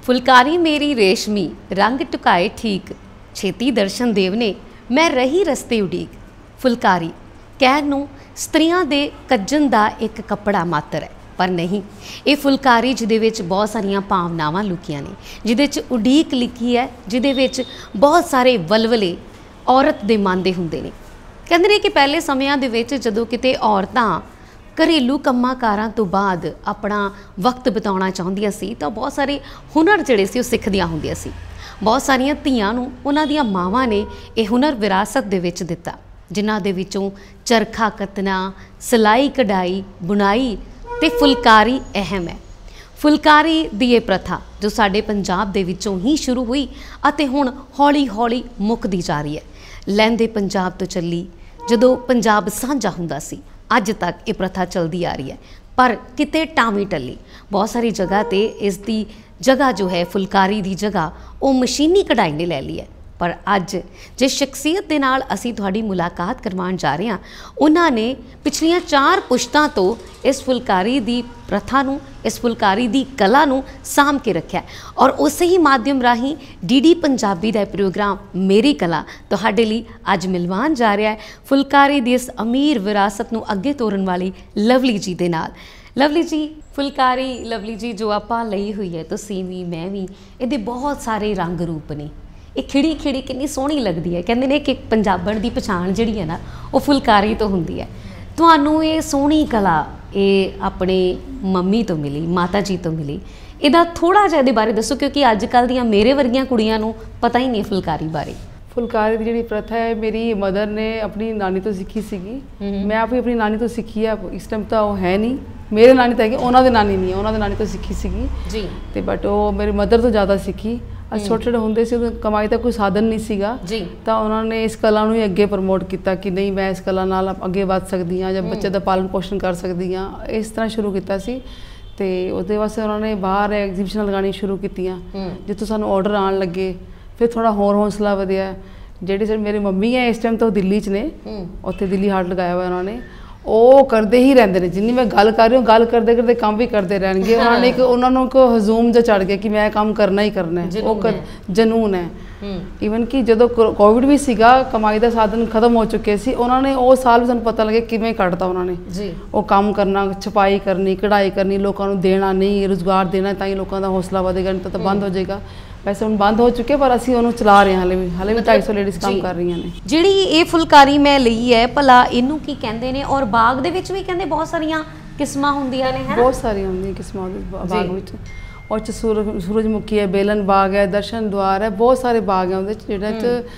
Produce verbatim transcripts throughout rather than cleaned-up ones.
फुलकारी मेरी रेशमी रंग टुकाए ठीक, छेती दर्शन देवने मैं रही रस्ते उडीक। फुलकारी कहण नूं स्त्रियां दे कज्जन दा एक कपड़ा मात्र है, पर नहीं, ये फुलकारी जिहदे विच बहुत सारियां भावनावां लुकियां ने, जिहदे च उडीक लिखी है, जिहदे विच बहुत सारे वलवले औरत दे मन दे हुंदे ने। कहंदे ने कि पहले समयां दे विच जदों किते औरतां घरेलू कंमां कारां तो बाद अपना वक्त बिताउणा चाहुंदियां सी तां बहुत सारे हुनर जिहड़े सी ओह सिੱਖदियां हुंदियां सी। बहुत सारियां धीआं नूं उन्हां दियां मावां ने यह हुनर विरासत दे विच दित्ता, जिन्हां दे विचों चरखा कतना, सिलाई कढ़ाई, बुनाई ते फुलकारी अहम है। फुलकारी दी ये प्रथा जो साडे पंजाब दे विचों ही शुरू हुई अते हुण हौली हौली मुकदी जा रही है। लਹਿੰਦੇ पंजाब तो चली, जदों पंजाब साझा हुंदा सी, अज तक ये प्रथा चलती आ रही है, पर किते टावी टली बहुत सारी जगह ते इस दी जगह जो है फुलकारी दी जगह वो मशीनी कढ़ाई ने ले ली है। पर अज जिस शख्सियत दे नाल असीं तुहाडी मुलाकात करवाउण जा रहे हैं, उन्होंने पिछलियां चार पुश्तां तो इस फुलकारी दी प्रथा नूं, इस फुलकारी दी कला नूं साम के रखिया और उस ही माध्यम राही डी डी पंजाबी दा प्रोग्राम मेरी कला तुहाडे लई अज मिलवान जा रहा है फुलकारी दी इस अमीर विरासत नूं अगे तोरन वाली लवली जी दे नाल। लवली जी, फुलकारी लवली जी जो आपां लई हुई है, तुसीं वी मैं वी, इहदे बहुत सारे रंग रूप ने। ये खिड़ी खिड़ी कितनी सोहनी लगती है। कहते हैं कि पंजाबण की पछाण जिहड़ी है ना वो फुलकारी तो होंदी है। तुहानूं ये सोहनी कला ये अपने मम्मी तो मिली, माता जी तो मिली, इहदा थोड़ा जिहा इहदे बारे दसो, क्योंकि अजकल दियां मेरे वर्गियां कुड़ियां नूं पता ही नहीं फुलकारी बारे। फुलकारी की जिहड़ी प्रथा है मेरी मदर ने अपनी नानी तो सीखी सीगी, मैं आप भी अपनी नानी तो सीखी है। इस टाइम तो है नहीं, मेरे नानी तो है, उन्होंने नानी नहीं है, उन्होंने नानी तो सीखी सीगी जी, तो बट वो मेरी मदर तो ज़्यादा सीखी। अस छोटे छोटे होंदे सी, कमाई का कोई साधन नहीं सीगा जी, तो उन्होंने इस कला नूं ही अगे प्रमोट किया कि नहीं मैं इस कला नाल अगे वध सकदी हाँ, जब बच्चे का पालन पोषण कर सकती हाँ, इस तरह शुरू किया सी। तो उसदे वास्ते उन्होंने बाहर एग्जीबिशन लगानी शुरू कीतियां, जितों सानूं ऑर्डर आन लगे, फिर थोड़ा होर हौसला वधिया। जिहड़ी सर मेरी मम्मी है इस टाइम तो दिल्ली च ने, उत्थे दिल्ली हाट लगाया हुआ उन्होंने, वो करते ही रहते हैं। जिन्नी मैं गल कर रही हूँ, गल करते करते काम भी करते रहेंगे। हाँ। उन्होंने एक उन्होंने को हजूम जो चढ़ गया कि मैं काम करना ही करना है, वो कर जनून है। ईवन कि जो कोविड भी सीगा, कमाई का साधन खत्म हो चुके सी, उन्होंने वो साल भी पता लगे किवें कटता उन्होंने जी, वो काम करना, छपाई करनी, कढ़ाई करनी, लोगों को देना, नहीं रोजगार देना, ताकि लोगों का हौसला बढ़ेगा, नहीं तो बंद हो जाएगा। वैसे हम बंद हो चुके, पर असी उन्होंने चला रहे हैं, हाले भी हाले भी ढाई सौ लेडीज़ काम कर रही हैं। जिहड़ी ये फुलकारी मैं लई है, भला इनू की कहंदे ने, और बाग दे विच भी कहंदे बहुत सारियां किस्मां हुंदियां ने, है ना? बहुत सारियां हुंदियां किस्मां बाग विच, और च सूरज सूरजमुखी है, बेलन बाग है, दर्शन द्वार है, बहुत सारे बाग हैं उहदे च। जिहड़े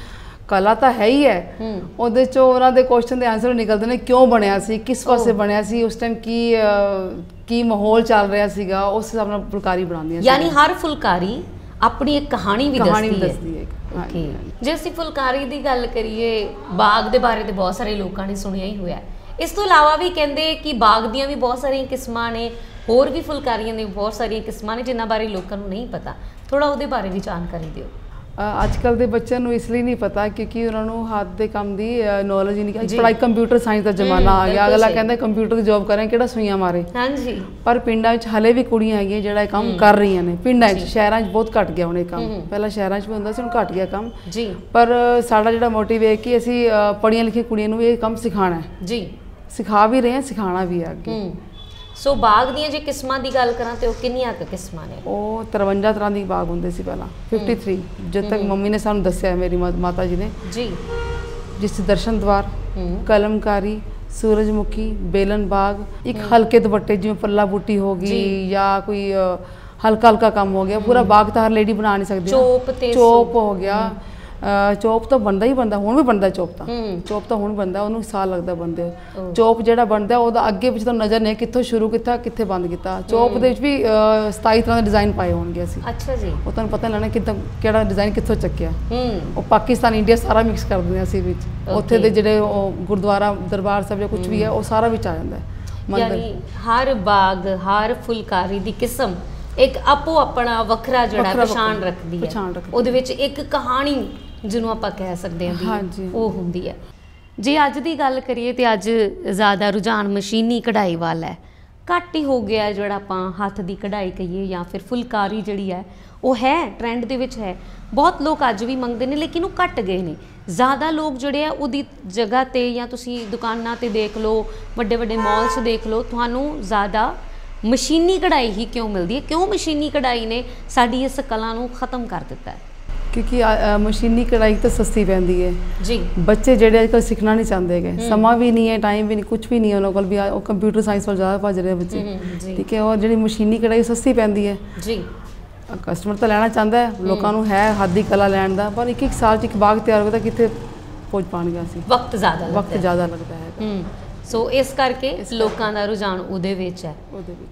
च कला तो है ही है, उहदे चों उहनां दे क्वेश्चन दे आंसर निकलदे ने, क्यों बनिया सी, किस पासे बनिया सी, उस टाइम की की माहौल चल रहा सीगा, उस हिसाब नाल फुलकारी बनाउंदियां। यानी हर फुलकारी अपनी एक कहानी भी कहानी दसदी है। ओके, जे असीं फुलकारी की गल करिए, बाग के बारे तो बहुत सारे लोगों ने सुनिया ही हुआ। इस तो इलावा भी कहते कि बाग दियां भी बहुत सारिया किस्मां ने, होर भी फुलकारियां दी बहुत सारिया किस्मां ने जिन्हां बारे लोगों को नहीं पता। थोड़ा उहदे बारे भी जानकारी दिओ। अजकल के बच्चों को इसलिए नहीं पता क्योंकि उन्होंने हाथ के काम की नॉलेज ही नहीं। पढ़ाई कंप्यूटर साइंस का जमाना आ गया, अगला कहता कंप्यूटर की जॉब करें कि सुइयां मारे। हाँ जी, पर पिंडा हले भी कुड़ियां है जो काम कर रही ने पिंडा, शहरों बहुत घट गया हूँ काम। पहला शहरों भी होंदा सी, हुण घट गया काम जी। पर साडा जिहड़ा मोटिव है कि असीं पढ़िया लिखिया कुड़ियां नूं ये काम सिखाना है जी, सिखा भी रहे हैं, सिखाना भी है अगे। सो बाग दियां जे किस्मां दी गल करां ते ओह किन्नियां क किस्मां ने? ओह तिरवंजा तरह के बाग होंदे सी पहला, फिफ्टी थ्री जो तक मम्मी ने सानूं दस्सिया, मेरी माता जी ने जी, जिस दर्शन द्वार, कलमकारी, सूरजमुखी, बेलन बाग, एक हल्के दुपट्टे जिवें पल्ला बूटी हो गई या कोई हल्का हल्का काम हो गया। पूरा बाग तो हर लेडी बना नहीं सकती। चोप चोप हो गया, चोप तो बनता ही बनता, हुण भी बनता चोप तो चोप तो हुण बनता, उन्होंने साल लगता बनते। चोप जिहड़ा बनता ਉਹਦਾ ਅੱਗੇ ਪਿੱਛੇ तो नज़र नहीं कित्थों शुरू किया कित्थे बंद किया। चोप दे विच भी सताई तरह के डिजाइन पाए होणगे असीं। अच्छा जी, वो तुहानूं पता नहीं लगना कित्थों किहड़ा डिजाइन कित्थों चक्किया। वो पाकिस्तान इंडिया सारा मिक्स कर दिंदे असीं विच, उत्थे दे जिहड़े गुरुद्वारा दरबार साहिब जो कुछ भी है वो सारा विच आ जांदा है। यानी हर बाग, हर फुलकारी दी किस्म एक आपो अपना वखरा जिहड़ा पछाण रखदी है, ਉਹਦੇ ਵਿੱਚ एक कहानी जिन्हों आप कह सकते हैं हाँ जी, वो होंदी है। जे अज की गल करिए तो अज ज़्यादा रुझान मशीनी कढ़ाई वाला है। ਘੱਟ ਹੀ ਹੋ ਗਿਆ ਜਿਹੜਾ ਆਪਾਂ ਹੱਥ ਦੀ ਕਢਾਈ ਕਹੀਏ ਜਾਂ ਫਿਰ ਫੁਲਕਾਰੀ ਜਿਹੜੀ ਹੈ ਉਹ ਹੈ ਟ੍ਰੈਂਡ ਦੇ ਵਿੱਚ ਹੈ, ਬਹੁਤ ਲੋਕ ਅੱਜ ਵੀ ਮੰਗਦੇ ਨੇ, ਲੇਕਿਨ ਉਹ ਘੱਟ ਗਏ ਨੇ। ज़्यादा लोग जोड़े आ उदी जगह ते या तुसी दुकानां ते देख लो, वड्डे वड्डे मॉल्स देख लो, तुहानू ज़्यादा मशीनी कढ़ाई ही क्यों मिलती है? क्यों मशीनी कढ़ाई ने साडी इस कला नू खत्म कर दिता है? क्योंकि मशीनी कढ़ाई तो सस्ती पैंदी है जी। बच्चे जेडे अजकल सीखना नहीं चाहते गए, समा भी नहीं है, टाइम भी नहीं, कुछ भी नहीं है उन्होंने कोल भी, कंप्यूटर साइंस वाल ज़्यादा भज रहे हैं बच्चे, ठीक है। और जी मशीनी कढ़ाई सस्ती पैंदी है जी। कस्टमर तो लैना चाहता है, लोगों को है हथ की कला लैन का, पर एक एक साल च एक बाग तैयार होता कितने पहुँच पाएगा, वक्त ज़्यादा वक्त ज़्यादा लगता है। सो इस करके लोगों का रुझान उहदे विच है।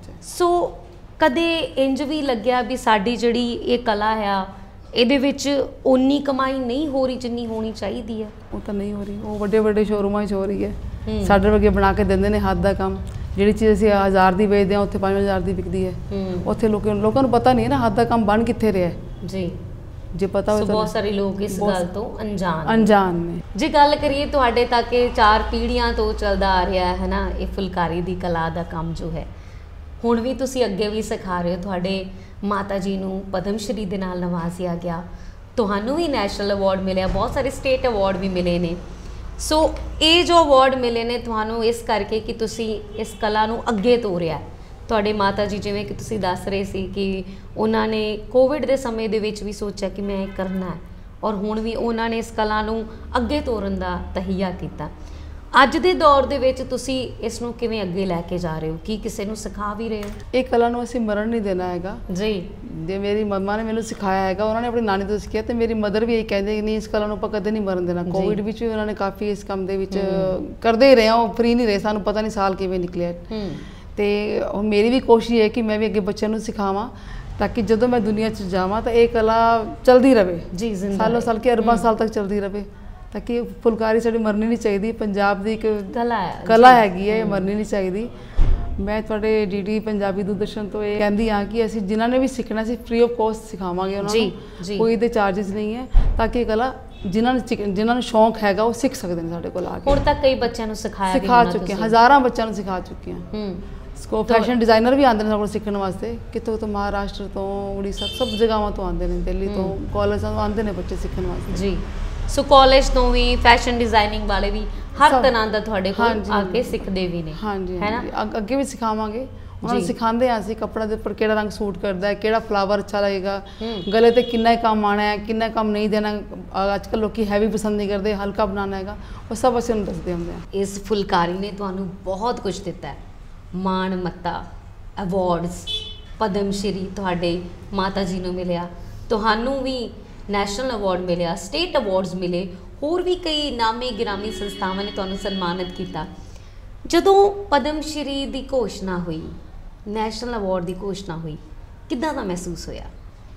सो कदे इंज भी लग्या भी साडी जिहड़ी ये कला है इहदे विच उन्नी कमाई नहीं हो रही जिन्नी होनी चाहिए है? वो तो नहीं हो रही, वो बड़े बड़े शोरूमां च हो रही है, साडे वर्गे बना के देंदे ने हाथ दा काम, ਜਿਹੜੀ ਚੀਜ਼ ਅਸੀਂ ਹਜ਼ਾਰ ਦੀ ਵੇਚਦੇ ਆ ਉੱਥੇ ਪੰਜ ਹਜ਼ਾਰ ਦੀ ਵਿਕਦੀ ਹੈ। ਉੱਥੇ ਲੋਕਾਂ ਲੋਕਾਂ ਨੂੰ ਪਤਾ ਨਹੀਂ ਹੈ ਨਾ ਹੱਥ ਦਾ ਕੰਮ ਬਣ ਕਿੱਥੇ ਰਿਹਾ ਜੀ। ਜੇ ਪਤਾ ਹੋਵੇ ਤਾਂ ਬਹੁਤ ਸਾਰੇ ਲੋਕ ਇਸ ਗੱਲ ਤੋਂ ਅਣਜਾਣ ਅਣਜਾਣ ਨੇ। ਜੇ ਗੱਲ ਕਰੀਏ ਤੁਹਾਡੇ ਤੱਕ ਇਹ ਚਾਰ ਪੀੜ੍ਹੀਆਂ ਤੋਂ ਚੱਲਦਾ ਆ ਰਿਹਾ ਹੈ ਨਾ ਇਹ ਫੁਲਕਾਰੀ ਦੀ ਕਲਾ ਦਾ ਕੰਮ ਜੋ ਹੈ, ਹੁਣ ਵੀ ਤੁਸੀਂ ਅੱਗੇ ਵੀ ਸਿਖਾ ਰਹੇ ਹੋ। ਤੁਹਾਡੇ ਮਾਤਾ ਜੀ ਨੂੰ ਪਦਮ ਸ਼੍ਰੀ ਦੇ ਨਾਲ ਨਵਾਜ਼ਿਆ ਗਿਆ, ਤੁਹਾਨੂੰ ਵੀ ਨੈਸ਼ਨਲ ਅਵਾਰਡ ਮਿਲਿਆ, ਬਹੁਤ ਸਾਰੇ ਸਟੇਟ ਅਵਾਰਡ ਵੀ ਮਿਲੇ ਨੇ। ਸੋ ਇਹ ਜੋ ਅਵਾਰਡ ਮਿਲੇ ਨੇ ਤੁਹਾਨੂੰ ਇਸ ਕਰਕੇ ਕਿ ਤੁਸੀਂ ਇਸ ਕਲਾ ਨੂੰ ਅੱਗੇ ਤੋਰਿਆ। ਤੁਹਾਡੇ ਮਾਤਾ ਜੀ ਜਿਵੇਂ ਕਿ ਤੁਸੀਂ ਦੱਸ ਰਹੇ ਸੀ ਕਿ ਉਹਨਾਂ ਨੇ ਕੋਵਿਡ ਦੇ ਸਮੇਂ ਦੇ ਵਿੱਚ ਵੀ ਸੋਚਿਆ ਕਿ ਮੈਂ ਇਹ ਕਰਨਾ ਹੈ, ਔਰ ਹੁਣ ਵੀ ਉਹਨਾਂ ਨੇ ਇਸ ਕਲਾ ਨੂੰ ਅੱਗੇ ਤੋਰਨ ਦਾ ਤਹੀਆ ਕੀਤਾ। ਅੱਜ ਦੇ ਦੌਰ ਦੇ ਵਿੱਚ ਤੁਸੀਂ ਇਸ ਨੂੰ ਕਿਵੇਂ ਅੱਗੇ ਲੈ ਕੇ ਜਾ ਰਹੇ ਹੋ? ਕੀ ਕਿਸੇ ਨੂੰ ਸਿਖਾ ਵੀ ਰਹੇ ਹੋ? ਇਹ ਕਲਾ ਨੂੰ ਅਸੀਂ ਮਰਨ ਨਹੀਂ ਦੇਣਾ ਹੈਗਾ ਜੀ। ਜੇ ਮੇਰੀ ਮੰਮਾ ਨੇ ਮੈਨੂੰ ਸਿਖਾਇਆ ਹੈਗਾ, ਉਹਨਾਂ ਨੇ ਆਪਣੀ ਨਾਨੀ ਤੋਂ ਸਿੱਖਿਆ, ਤੇ ਮੇਰੀ ਮਦਰ ਵੀ ਇਹ ਕਹਿੰਦੇ ਕਿ ਨਹੀਂ ਇਸ ਕਲਾ ਨੂੰ ਆਪਾਂ ਕਦੇ ਨਹੀਂ ਮਰਨ ਦੇਣਾ। ਕੋਵਿਡ ਵਿੱਚ ਵੀ ਉਹਨਾਂ ਨੇ ਕਾਫੀ ਇਸ ਕੰਮ ਦੇ ਵਿੱਚ ਕਰਦੇ ਹੀ ਰਹੇ, ਉਹ ਫਰੀ ਨਹੀਂ ਰਹੇ, ਸਾਨੂੰ ਪਤਾ ਨਹੀਂ ਸਾਲ ਕਿਵੇਂ ਨਿਕਲਿਆ। ਤੇ ਮੇਰੀ ਵੀ ਕੋਸ਼ਿਸ਼ ਹੈ ਕਿ ਮੈਂ ਵੀ ਅੱਗੇ ਬੱਚਿਆਂ ਨੂੰ ਸਿਖਾਵਾਂ ਤਾਂ ਕਿ ਜਦੋਂ ਮੈਂ ਦੁਨੀਆ 'ਚ ਜਾਵਾਂ ਤਾਂ ਇਹ ਕਲਾ ਚਲਦੀ ਰਹੇ ਜੀ, ਸਾਲੋਂ ਸਾਲ ਕੇ ਅਰਬਾਂ ਸਾਲ ਤੱਕ ਚਲਦੀ ਰਹੇ, ਤਾਂ ਕਿ ਫੁਲਕਾਰੀ ਸਾਡੀ ਮਰਨੀ ਨਹੀਂ ਚਾਹੀਦੀ। ਪੰਜਾਬ ਦੀ ਇੱਕ ਕਲਾ ਹੈ ਕਲਾ ਹੈਗੀ ਹੈ, ਮਰਨੀ ਨਹੀਂ ਚਾਹੀਦੀ। ਮੈਂ ਤੁਹਾਡੇ ਡੀ ਡੀ ਪੰਜਾਬੀ ਦੂਰਦਰਸ਼ਨ ਤੋਂ ਇਹ ਕਹਿੰਦੀ ਹਾਂ ਕਿ ਅਸੀਂ ਜਿਨ੍ਹਾਂ ਨੇ ਵੀ ਸਿੱਖਣਾ ਸੀ ਫ੍ਰੀ ਆਫ ਕੋਸਟ ਸਿਖਾਵਾਂਗੇ ਉਹਨਾਂ ਨੂੰ, ਕੋਈ ਇਹਦੇ ਚਾਰजेस ਨਹੀਂ ਹੈ, ਤਾਂ ਕਿ ਇਹ ਕਲਾ ਜਿਨ੍ਹਾਂ ਨੂੰ ਜਿਨ੍ਹਾਂ ਨੂੰ ਸ਼ੌਂਕ ਹੈਗਾ ਉਹ ਸਿੱਖ ਸਕਦੇ ਨੇ ਸਾਡੇ ਕੋਲ ਆ ਕੇ। ਹੁਣ ਤੱਕ ਕਈ ਬੱਚਿਆਂ ਨੂੰ ਸਿਖਾਇਆ ਸਿਖਾ ਚੁੱਕੇ ਹਾਂ, ਹਜ਼ਾਰਾਂ ਬੱਚਿਆਂ ਨੂੰ ਸਿਖਾ ਚੁੱਕੇ ਹਾਂ। ਸਕੋ ਫੈਸ਼ਨ ਡਿਜ਼ਾਈਨਰ ਵੀ ਆਉਂਦੇ ਨੇ ਸਾਡੇ ਕੋਲ ਸਿੱਖਣ ਵਾਸਤੇ, ਕਿਤੋਂ ਤੋਂ ਮਹਾਰਾਸ਼ਟਰ ਤੋਂ, ਉੜੀਸਾ, ਸਭ ਜਗ੍ਹਾਵਾਂ ਤੋਂ ਆਉਂਦੇ ਨੇ, ਦਿੱਲੀ ਤੋਂ, ਕਾਲਜਾਂ ਤੋਂ ਆਉਂਦੇ ਨੇ ਬੱਚੇ ਸਿੱਖਣ ਵਾਸਤੇ ਜੀ। ਸੋ ਕਾਲਜ ਤੋਂ ਵੀ ਫੈਸ਼ਨ ਡਿਜ਼ਾਈਨਿੰਗ ਵਾਲੇ ਵੀ ਹਰ ਤਰ੍ਹਾਂ ਦਾ ਤੁਹਾਡੇ ਕੋਲ ਆ ਕੇ ਸਿੱਖਦੇ ਵੀ ਨੇ, ਹਾਂਜੀ ਹੈ ਨਾ? ਅੱਗੇ ਵੀ ਸਿਖਾਵਾਂਗੇ, ਉਹਨਾਂ ਨੂੰ ਸਿਖਾਉਂਦੇ ਹਾਂ ਅਸੀਂ ਕੱਪੜਾ ਦੇ ਉੱਪਰ ਕਿਹੜਾ ਰੰਗ ਸੂਟ ਕਰਦਾ ਹੈ, ਕਿਹੜਾ ਫਲਾਵਰ ਅੱਛਾ ਲੱਗੇਗਾ, ਗਲੇ ਤੇ ਕਿੰਨਾ ਕੰਮ ਆਉਣਾ ਹੈ, ਕਿੰਨਾ ਕੰਮ ਨਹੀਂ ਦੇਣਾ। ਅੱਜ ਕੱਲ੍ਹ ਲੋਕੀ ਹੈਵੀ ਪਸੰਦ ਨਹੀਂ ਕਰਦੇ, ਹਲਕਾ ਬਣਾਉਣਾ ਹੈਗਾ, ਉਹ ਸਭ ਅਸੀਂ ਉਹਨੂੰ ਦੱਸਦੇ ਹੁੰਦੇ ਹਾਂ। ਇਸ ਫੁਲਕਾਰੀ ਨੇ ਤੁਹਾਨੂੰ ਬਹੁਤ ਕੁਝ ਦਿੱਤਾ ਹੈ, ਮਾਣ ਮੱਤਾ, ਅਵਾਰਡਸ, ਪਦਮ ਸ਼੍ਰੀ ਤੁਹਾਡੇ ਮਾਤਾ ਜੀ ਨੂੰ ਮਿਲਿਆ, ਤੁਹਾਨੂੰ ਵੀ ਨੈਸ਼ਨਲ ਅਵਾਰਡ ਮਿਲਿਆ, ਸਟੇਟ ਅਵਾਰਡਸ ਮਿਲੇ, ਹੋਰ ਵੀ ਕਈ ਨਾਮੀ ਗਿਰਾਮੀ ਸੰਸਥਾਵਾਂ ਨੇ ਤੁਹਾਨੂੰ ਸਨਮਾਨਿਤ ਕੀਤਾ। ਜਦੋਂ ਪਦਮ ਸ਼੍ਰੀ ਦੀ ਘੋਸ਼ਣਾ ਹੋਈ, ਨੈਸ਼ਨਲ ਅਵਾਰਡ ਦੀ ਘੋਸ਼ਣਾ ਹੋਈ, ਕਿੱਦਾਂ ਦਾ ਮਹਿਸੂਸ ਹੋਇਆ?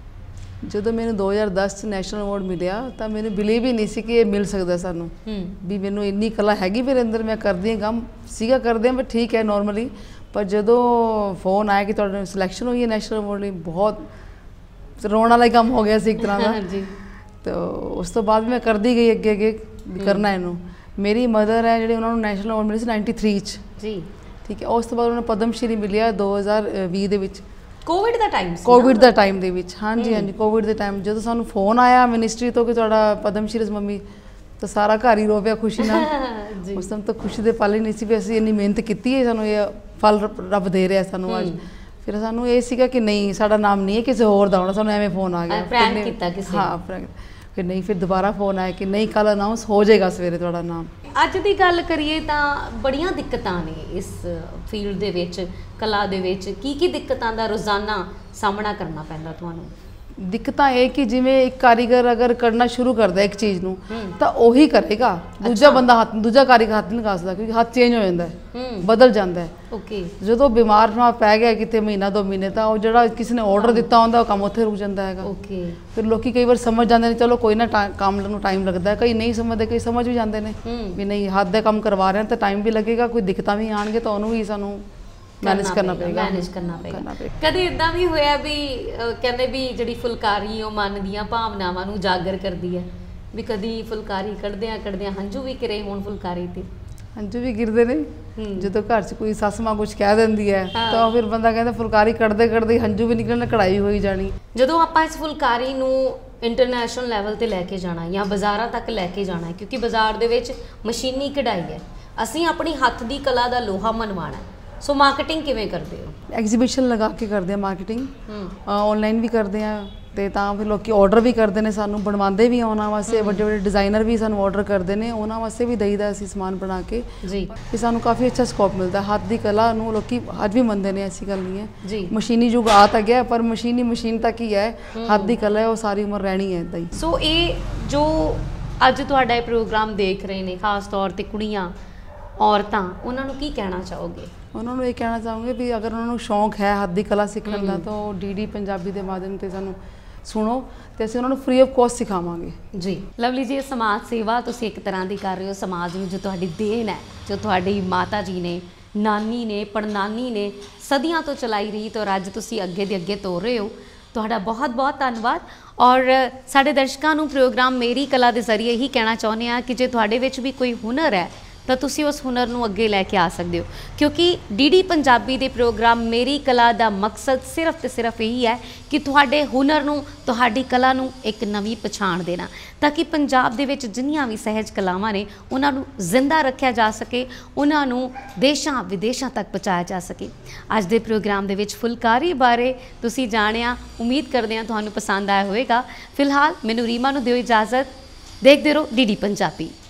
ਜਦੋਂ ਮੈਨੂੰ ਦੋ ਹਜ਼ਾਰ ਦਸ 'ਚ ਨੈਸ਼ਨਲ ਅਵਾਰਡ ਮਿਲਿਆ ਤਾਂ ਮੈਨੂੰ ਬਿਲੀਵ ਹੀ ਨਹੀਂ ਸੀ ਕਿ ਇਹ ਮਿਲ ਸਕਦਾ ਸਾਨੂੰ, ਵੀ ਮੈਨੂੰ ਇੰਨੀ ਕਲਾ ਹੈਗੀ ਮੇਰੇ ਅੰਦਰ, ਮੈਂ ਕਰਦੀ ਹਾਂ ਕੰਮ ਸੀਗਾ ਕਰਦੇ ਹਾਂ, ਪਰ ਠੀਕ ਹੈ ਨੋਰਮਲੀ। ਪਰ ਜਦੋਂ ਫੋਨ ਆਇਆ ਕਿ ਤੁਹਾਡੀ ਸਿਲੈਕਸ਼ਨ ਹੋਈ ਹੈ ਨੈਸ਼ਨਲ ਅਵਾਰਡ ਲਈ, ਬਹੁਤ ਰੋਣ ਵਾਲਾ ਕੰਮ ਹੋ ਗਿਆ ਸੀ ਇੱਕ ਤਰ੍ਹਾਂ ਦਾ ਜੀ। ਤਾਂ ਉਸ ਤੋਂ ਬਾਅਦ ਮੈਂ ਕਰਦੀ ਗਈ ਅੱਗੇ ਅੱਗੇ ਕਰਨਾ ਇਹਨੂੰ। ਮੇਰੀ ਮਦਰ ਹੈ ਜਿਹੜੀ, ਉਹਨਾਂ ਨੂੰ ਨੈਸ਼ਨਲ ਅਵਾਰਡ ਮਿਲੀ ਸੀ ਨਾਈਨਟੀ ਥ੍ਰੀ 'ਚ ਜੀ, ਠੀਕ ਹੈ। ਉਸ ਤੋਂ ਬਾਅਦ ਉਹਨਾਂ ਨੂੰ ਪਦਮ ਸ਼੍ਰੀ ਮਿਲਿਆ ਦੋ ਹਜ਼ਾਰ ਵੀਹ ਦੇ ਵਿੱਚ, ਕੋਵਿਡ ਦਾ ਟਾਈਮ ਸੀ, ਕੋਵਿਡ ਦਾ ਟਾਈਮ ਦੇ ਵਿੱਚ, ਹਾਂਜੀ ਹਾਂਜੀ ਕੋਵਿਡ ਦੇ ਟਾਈਮ। ਜਦੋਂ ਸਾਨੂੰ ਫੋਨ ਆਇਆ ਮਿਨਿਸਟਰੀ ਤੋਂ ਕਿ ਤੁਹਾਡਾ ਪਦਮ ਸ਼੍ਰੀ ਮੰਮੀ, ਤਾਂ ਸਾਰਾ ਘਰ ਹੀ ਰੋ ਪਿਆ ਖੁਸ਼ੀ ਨਾਲ। ਉਸ ਟਾਈਮ ਤਾਂ ਖੁਸ਼ੀ ਦੇ ਪਲ ਹੀ ਨਹੀਂ ਸੀ ਵੀ ਅਸੀਂ ਇੰਨੀ ਮਿਹਨਤ ਕੀਤੀ ਹੈ, ਸਾਨੂੰ ਇਹ ਫਲ ਰੱਬ ਦੇ ਰਿਹਾ ਸਾਨੂੰ ਅੱਜ। ਫਿਰ ਸਾਨੂੰ ਇਹ ਸੀਗਾ ਕਿ ਨਹੀਂ ਸਾਡਾ ਨਾਮ ਨਹੀਂ ਹੈ ਕਿਸੇ ਹੋਰ ਦਾ ਹੋਣਾ, ਸਾਨੂੰ ਐਵੇਂ ਫੋਨ ਆ ਗਿਆ, ਪ੍ਰੈਂਕ ਕੀਤਾ ਕਿਸੇ, ਹਾਂ ਪ੍ਰੈਂਕ। ਫਿਰ ਨਹੀਂ, ਫਿਰ ਦੁਬਾਰਾ ਫੋਨ ਆਇਆ ਕਿ ਨਹੀਂ ਕੱਲ੍ਹ ਅਨਾਊਂਸ ਹੋ ਜਾਏਗਾ ਸਵੇਰੇ ਤੁਹਾਡਾ ਨਾਮ। ਅੱਜ ਦੀ ਗੱਲ ਕਰੀਏ ਤਾਂ ਬੜੀਆਂ ਦਿੱਕਤਾਂ ਨੇ ਇਸ ਫੀਲਡ ਦੇ ਵਿੱਚ, ਕਲਾ ਦੇ ਵਿੱਚ। ਕੀ ਕੀ ਦਿੱਕਤਾਂ ਦਾ ਰੋਜ਼ਾਨਾ ਸਾਹਮਣਾ ਕਰਨਾ ਪੈਂਦਾ ਤੁਹਾਨੂੰ? ਦਿੱਕਤਾਂ ਇਹ ਕਿ ਜਿਵੇਂ ਇੱਕ ਕਾਰੀਗਰ ਅਗਰ ਕਰਨਾ ਸ਼ੁਰੂ ਕਰਦਾ ਇੱਕ ਚੀਜ਼ ਨੂੰ ਤਾਂ ਉਹੀ ਕਰੇਗਾ, ਦੂਜਾ ਬੰਦਾ ਹੱਥ ਦੂਜਾ ਕਾਰੀਗਰ ਹੱਥ ਨਹੀਂ ਲਗਾ ਸਕਦਾ, ਕਿਉਂਕਿ ਹੱਥ ਚੇਂਜ ਹੋ ਜਾਂਦਾ ਹੈ, ਬਦਲ ਜਾਂਦਾ ਹੈ। ਓਕੇ, ਜਦੋਂ ਬਿਮਾਰ ਨਾ ਪੈ ਗਿਆ ਕਿਤੇ ਮਹੀਨਾ ਦੋ ਮਹੀਨੇ ਤਾਂ ਉਹ ਜਿਹੜਾ ਕਿਸੇ ਨੇ ਆਰਡਰ ਦਿੱਤਾ ਹੁੰਦਾ ਉਹ ਕੰਮ ਉੱਥੇ ਰੁਕ ਜਾਂਦਾ ਹੈਗਾ। ਓਕੇ, ਫਿਰ ਲੋਕੀ ਕਈ ਵਾਰ ਸਮਝ ਜਾਂਦੇ ਨੇ ਚਲੋ ਕੋਈ ਨਾ ਕੰਮ ਨੂੰ ਟਾਈਮ ਲੱਗਦਾ, ਕਈ ਨਹੀਂ ਸਮਝਦੇ, ਕਈ ਸਮਝ ਵੀ ਜਾਂਦੇ ਨੇ ਵੀ ਨਹੀਂ ਹੱਥ ਦਾ ਕੰਮ ਕਰਵਾ ਰਹੇ ਤਾਂ ਟਾਈਮ ਵੀ ਲੱਗੇਗਾ, ਕੋਈ ਦਿੱਕਤਾਂ ਵੀ ਆਉਣਗੇ ਤਾਂ ਉਹਨੂੰ ਵੀ ਸਾਨੂੰ ਮੈਨੇਜ ਕਰਨਾ ਪਏਗਾ ਮੈਨੇਜ ਕਰਨਾ ਪਏਗਾ ਕਦੇ ਇਦਾਂ ਵੀ ਹੋਇਆ ਵੀ ਕਹਿੰਦੇ ਵੀ ਜਿਹੜੀ ਫੁਲਕਾਰੀ ਉਹ ਮਨ ਦੀਆਂ ਭਾਵਨਾਵਾਂ ਨੂੰ ਉਜਾਗਰ ਕਰਦੀ ਹੈ, ਵੀ ਕਦੀ ਫੁਲਕਾਰੀ ਕੱਢਦਿਆਂ ਕੱਢਦਿਆਂ ਹੰਝੂ ਵੀ ਕਿਰੇ ਹੋਣ ਫੁਲਕਾਰੀ ਤੇ? ਹੰਝੂ ਵੀ ਗਿਰਦੇ ਨੇ ਜਦੋਂ ਘਰ 'ਚ ਕੋਈ ਸੱਸ ਮਾਂ ਕੁਝ ਕਹਿ ਦਿੰਦੀ ਹੈ ਤਾਂ ਫਿਰ ਬੰਦਾ ਕਹਿੰਦਾ ਫੁਲਕਾਰੀ ਕੱਢਦੇ ਕੱਢਦੇ ਹੰਝੂ ਵੀ ਨਿਕਲਣ, ਕਢਾਈ ਹੋਈ ਜਾਣੀ। ਜਦੋਂ ਆਪਾਂ ਇਸ ਫੁਲਕਾਰੀ ਨੂੰ ਇੰਟਰਨੈਸ਼ਨਲ ਲੈਵਲ ਤੇ ਲੈ ਕੇ ਜਾਣਾ ਜਾਂ ਬਾਜ਼ਾਰਾਂ ਤੱਕ ਲੈ ਕੇ ਜਾਣਾ, ਕਿਉਂਕਿ ਬਾਜ਼ਾਰ ਦੇ ਵਿੱਚ ਮਸ਼ੀਨੀ ਕਢਾਈ ਹੈ, ਅਸੀਂ ਆਪਣੀ ਹੱਥ ਦੀ ਕਲਾ ਦਾ ਲੋਹਾ ਮਨਵਾਣਾ, ਸੋ ਮਾਰਕੀਟਿੰਗ ਕਿਵੇਂ ਕਰਦੇ ਹੋ? ਐਗਜ਼ੀਬਿਸ਼ਨ ਲਗਾ ਕੇ ਕਰਦੇ ਆ ਮਾਰਕੀਟਿੰਗ, ਆਨਲਾਈਨ ਵੀ ਕਰਦੇ ਆ ਤੇ ਤਾਂ ਫਿਰ ਲੋਕੀ ਆਰਡਰ ਵੀ ਕਰਦੇ ਨੇ ਸਾਨੂੰ, ਬਣਵਾਉਂਦੇ ਵੀ ਆ ਉਹਨਾਂ ਵਾਸਤੇ, ਵੱਡੇ ਵੱਡੇ ਡਿਜ਼ਾਈਨਰ ਵੀ ਸਾਨੂੰ ਆਰਡਰ ਕਰਦੇ ਨੇ, ਉਹਨਾਂ ਵਾਸਤੇ ਵੀ ਦਈਦਾ ਅਸੀਂ ਸਮਾਨ ਬਣਾ ਕੇ ਜੀ। ਕਿ ਸਾਨੂੰ ਕਾਫੀ ਅੱਛਾ ਸਕੋਪ ਮਿਲਦਾ, ਹੱਥ ਦੀ ਕਲਾ ਨੂੰ ਲੋਕੀ ਅੱਜ ਵੀ ਮੰਨਦੇ ਨੇ, ਐਸੀ ਗੱਲ ਨਹੀਂ ਹੈ ਜੀ। ਮਸ਼ੀਨੀ ਯੁੱਗ ਆ ਤਾਂ ਗਿਆ ਪਰ ਮਸ਼ੀਨੀ ਮਸ਼ੀਨ ਤੱਕ ਹੀ ਹੈ, ਹੱਥ ਦੀ ਕਲਾ ਹੈ ਉਹ ਸਾਰੀ ਉਮਰ ਰਹਿਣੀ ਹੈ ਇੱਦਾਂ ਹੀ। ਸੋ ਇਹ ਜੋ ਅੱਜ ਤੁਹਾਡਾ ਇਹ ਪ੍ਰੋਗਰਾਮ ਦੇਖ ਰਹੇ ਨੇ ਖਾਸ ਤੌਰ ਤੇ ਕੁੜੀਆਂ, ਔਰਤਾਂ, ਉਹਨਾਂ ਨੂੰ ਕੀ ਕਹਿਣਾ ਚਾਹੋਗੇ? ਉਹਨਾਂ ਨੂੰ ਇਹ ਕਹਿਣਾ ਚਾਹੂੰਗੇ ਵੀ ਅਗਰ ਉਹਨਾਂ ਨੂੰ ਸ਼ੌਂਕ ਹੈ ਹੱਥ ਦੀ ਕਲਾ ਸਿੱਖਣ ਦਾ ਤਾਂ ਉਹ ਡੀ ਡੀ ਪੰਜਾਬੀ ਦੇ ਮਾਧਿਅਮ ਤੇ ਸਾਨੂੰ ਸੁਣੋ ਤੇ ਅਸੀਂ ਉਹਨਾਂ ਨੂੰ ਫ੍ਰੀ ਆਫ ਕੋਸਟ ਸਿਖਾਵਾਂਗੇ ਜੀ। ਲਵਲੀ ਜੀ, ਸਮਾਜ ਸੇਵਾ ਤੁਸੀਂ ਇੱਕ ਤਰ੍ਹਾਂ ਦੀ ਕਰ ਰਹੇ ਹੋ, ਸਮਾਜ ਨੂੰ ਜੋ ਤੁਹਾਡੀ ਦੇਣ ਹੈ, ਜੋ ਤੁਹਾਡੀ ਮਾਤਾ ਜੀ ਨੇ, ਨਾਨੀ ਨੇ, ਪੜਨਾਨੀ ਨੇ ਸਦੀਆਂ ਤੋਂ ਚਲਾਈ ਰਹੀ ਤੇ ਅੱਜ ਤੁਸੀਂ ਅੱਗੇ ਦੇ ਅੱਗੇ ਤੋਰ ਰਹੇ ਹੋ, ਤੁਹਾਡਾ ਬਹੁਤ ਬਹੁਤ ਧੰਨਵਾਦ। ਔਰ ਸਾਡੇ ਦਰਸ਼ਕਾਂ ਨੂੰ ਪ੍ਰੋਗਰਾਮ ਮੇਰੀ ਕਲਾ ਦੇ ਜ਼ਰੀਏ ਹੀ ਕਹਿਣਾ ਚਾਹੁੰਦੇ ਹਾਂ ਕਿ ਜੇ ਤੁਹਾਡੇ ਵਿੱਚ ਵੀ ਕੋਈ ਹੁਨਰ ਹੈ ਤਾਂ ਤੁਸੀਂ ਉਸ ਹੁਨਰ ਨੂੰ ਅੱਗੇ ਲੈ ਕੇ ਆ ਸਕਦੇ ਹੋ, ਕਿਉਂਕਿ ਡੀ ਡੀ ਪੰਜਾਬੀ ਦੇ ਪ੍ਰੋਗਰਾਮ ਮੇਰੀ ਕਲਾ ਦਾ ਮਕਸਦ ਸਿਰਫ ਤੇ ਸਿਰਫ ਇਹੀ ਹੈ ਕਿ ਤੁਹਾਡੇ ਹੁਨਰ ਨੂੰ, ਤੁਹਾਡੀ ਕਲਾ ਨੂੰ ਇੱਕ ਨਵੀਂ ਪਛਾਣ ਦੇਣਾ, ਤਾਂ ਕਿ ਪੰਜਾਬ ਦੇ ਵਿੱਚ ਜਿੰਨੀਆਂ ਵੀ ਸਹਿਜ ਕਲਾਵਾਂ ਨੇ ਉਹਨਾਂ ਨੂੰ ਜ਼ਿੰਦਾ ਰੱਖਿਆ ਜਾ ਸਕੇ, ਉਹਨਾਂ ਨੂੰ ਦੇਸ਼ਾਂ ਵਿਦੇਸ਼ਾਂ ਤੱਕ ਪਹੁੰਚਾਇਆ ਜਾ ਸਕੇ। ਅੱਜ ਦੇ ਪ੍ਰੋਗਰਾਮ ਦੇ ਵਿੱਚ ਫੁਲਕਾਰੀ ਬਾਰੇ ਤੁਸੀਂ ਜਾਣਿਆ, ਉਮੀਦ ਕਰਦੇ ਹਾਂ ਤੁਹਾਨੂੰ ਪਸੰਦ ਆਇਆ ਹੋਵੇਗਾ। ਫਿਲਹਾਲ ਮੈਨੂੰ ਰੀਮਾ ਨੂੰ ਦਿਓ ਇਜਾਜ਼ਤ, ਦੇਖਦੇ ਰਹੋ ਡੀ ਡੀ ਪੰਜਾਬੀ।